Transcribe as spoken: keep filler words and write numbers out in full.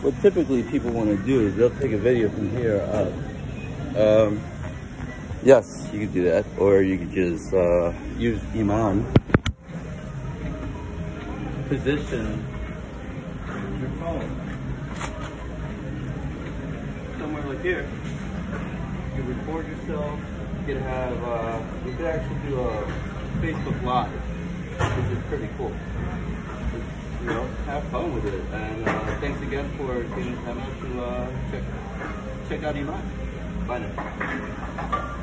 what typically people want to do is they'll take a video from here up. Um, yes, you could do that, or you could just uh, use iMan. Position your phone somewhere like here. You record yourself. You could have, uh, you could actually do a Facebook Live, which is pretty cool. Just, you know, have fun with it. And uh, thanks again for taking time out to uh, check check out iMan. Bye now.